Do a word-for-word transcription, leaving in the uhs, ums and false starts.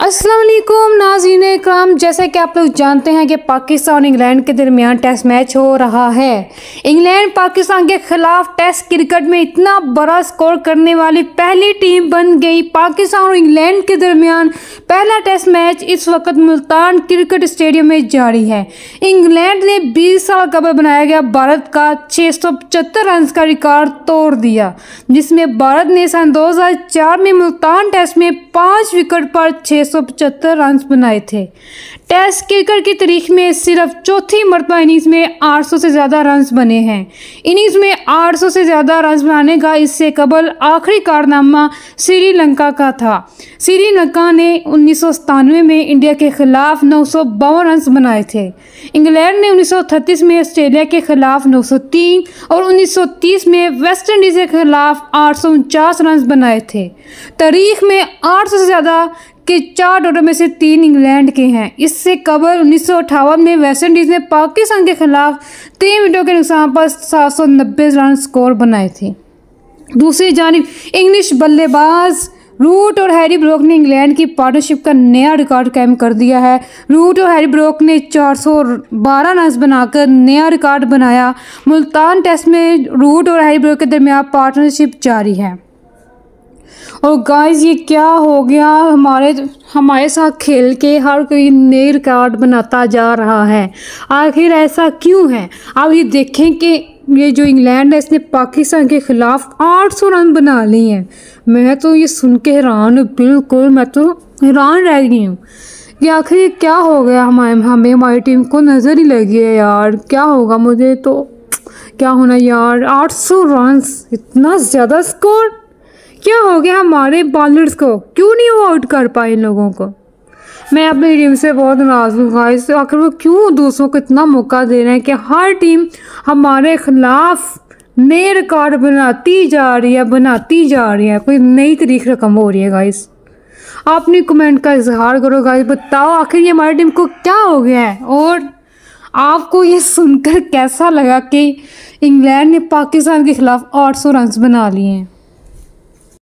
अस्सलाम वालेकुम नाज़रीन इकराम, जैसा कि आप लोग जानते हैं कि पाकिस्तान और इंग्लैंड के दरमियान टेस्ट मैच हो रहा है। इंग्लैंड पाकिस्तान के खिलाफ टेस्ट क्रिकेट में इतना बड़ा स्कोर करने वाली पहली टीम बन गई। पाकिस्तान और इंग्लैंड के दरमियान पहला टेस्ट मैच इस वक्त मुल्तान क्रिकेट स्टेडियम में जारी है। इंग्लैंड ने बीस साल कबल बनाया गया भारत का छः सौ पचहत्तर रन का रिकॉर्ड तोड़ दिया, जिसमें भारत ने सन दो हज़ार चार में मुल्तान टेस्ट में पाँच विकेट पर छः सौ पचहत्तर रन बनाए थे। टेस्ट क्रिकेट की तारीख में सिर्फ चौथी मरतबा इनिंग्स में आठ सौ से ज़्यादा रन बने हैं। इनिंग्स में आठ सौ से ज़्यादा रन बनाने का इससे कबल आखिरी कारनामा श्रीलंका का था। श्रीलंका ने उन्नीस सौ सतानवे में इंडिया के खिलाफ नौ सौ बावन रन बनाए थे। इंग्लैंड ने उन्नीस सौ अड़तीस में ऑस्ट्रेलिया के खिलाफ नौ सौ तीन और उन्नीस सौ तीस में वेस्ट इंडीज़ के खिलाफ आठ सौ उनचास रन बनाए थे। तारीख में आठ सौ से ज़्यादा के चार दौरों में से तीन इंग्लैंड के हैं। इससे कबल उन्नीस सौ अट्ठावन में वेस्ट इंडीज़ ने पाकिस्तान के खिलाफ तीन विकेटों के नुकसान पर सात सौ नब्बे रन स्कोर बनाए थे। दूसरी जानिब इंग्लिश बल्लेबाज रूट और हैरी ब्रोक ने इंग्लैंड की पार्टनरशिप का नया रिकॉर्ड कायम कर दिया है। रूट और हैरी ब्रोक ने चार सौ बारह रन बनाकर नया रिकॉर्ड बनाया। मुल्तान टेस्ट में रूट और हैरी ब्रोक के दरमियान पार्टनरशिप जारी है। और गाइस, ये क्या हो गया, हमारे हमारे साथ खेल के हर कोई नए रिकॉर्ड बनाता जा रहा है। आखिर ऐसा क्यों है? अब ये देखें कि ये जो इंग्लैंड है इसने पाकिस्तान के खिलाफ आठ सौ रन बना लिए हैं। मैं तो ये सुन के हैरान हूँ, बिल्कुल मैं तो हैरान रह गई हूँ कि आखिर क्या हो गया। हमारे हमें हमारी टीम को नज़र ही लगी है यार। क्या होगा, मुझे तो क्या होना यार। आठ सौ रन, इतना ज़्यादा स्कोर, क्या हो गया हमारे बॉलर्स को? क्यों नहीं वो आउट कर पाए इन लोगों को? मैं अपनी टीम से बहुत नाराज़ हूँ गाइस। आखिर वो क्यों दूसरों को इतना मौका दे रहे हैं कि हर टीम हमारे खिलाफ नए रिकॉर्ड बनाती जा रही है बनाती जा रही है कोई नई तारीख रकम हो रही है गाइस। आप अपनी कमेंट का इजहार करो गाइस, बताओ आखिर ये हमारी टीम को क्या हो गया है। और आपको ये सुनकर कैसा लगा कि इंग्लैंड ने पाकिस्तान के खिलाफ आठ सौ रन बना लिए हैं?